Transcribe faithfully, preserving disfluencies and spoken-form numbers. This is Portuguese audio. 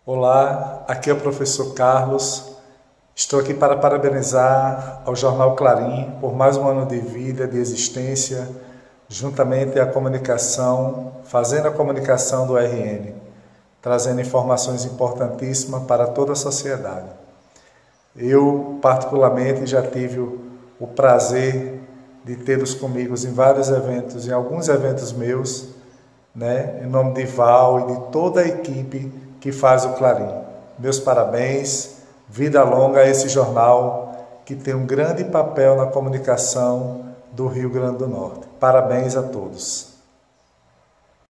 Olá, aqui é o professor Carlos. Estou aqui para parabenizar ao Jornal Clarim por mais um ano de vida, de existência, juntamente à comunicação, fazendo a comunicação do R N, trazendo informações importantíssimas para toda a sociedade. Eu, particularmente, já tive o, o prazer de tê-los comigo em vários eventos, em alguns eventos meus, né, em nome de Val e de toda a equipe que faz o Clarim. Meus parabéns, vida longa a esse jornal que tem um grande papel na comunicação do Rio Grande do Norte. Parabéns a todos.